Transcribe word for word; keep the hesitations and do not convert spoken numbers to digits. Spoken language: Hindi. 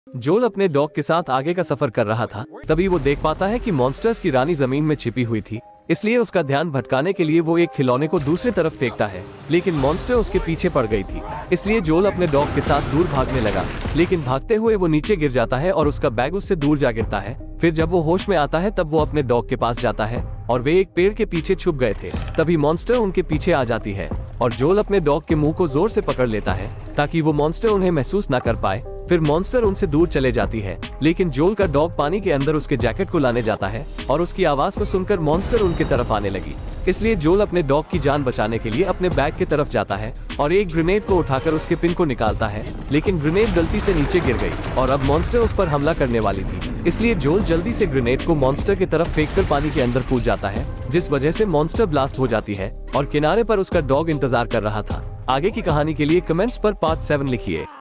जोल अपने डॉग के साथ आगे का सफर कर रहा था, तभी वो देख पाता है कि मॉन्स्टर्स की रानी जमीन में छिपी हुई थी। इसलिए उसका ध्यान भटकाने के लिए वो एक खिलौने को दूसरी तरफ फेंकता है, लेकिन मॉन्स्टर उसके पीछे पड़ गई थी। इसलिए जोल अपने डॉग के साथ दूर भागने लगा, लेकिन भागते हुए वो नीचे गिर जाता है और उसका बैग उससे दूर जा गिरता है। फिर जब वो होश में आता है तब वो अपने डॉग के पास जाता है और वे एक पेड़ के पीछे छुप गए थे। तभी मॉन्स्टर उनके पीछे आ जाती है और जोल अपने डॉग के मुंह को जोर से पकड़ लेता है ताकि वो मॉन्स्टर उन्हें महसूस न कर पाए। फिर मॉन्स्टर उनसे दूर चले जाती है, लेकिन जोल का डॉग पानी के अंदर उसके जैकेट को लाने जाता है और उसकी आवाज को सुनकर मॉन्स्टर उनके तरफ आने लगी। इसलिए जोल अपने डॉग की जान बचाने के लिए अपने बैग की तरफ जाता है और एक ग्रेनेड को उठाकर उसके पिन को निकालता है, लेकिन ग्रेनेड गलती से नीचे गिर गई और अब मॉन्स्टर उस पर हमला करने वाली थी। इसलिए जोल जल्दी से ग्रेनेड को मॉन्स्टर की तरफ फेंककर पानी के अंदर कूद जाता है, जिस वजह से मॉन्स्टर ब्लास्ट हो जाती है और किनारे पर उसका डॉग इंतजार कर रहा था। आगे की कहानी के लिए कमेंट्स पर पार्ट सेवन लिखिए।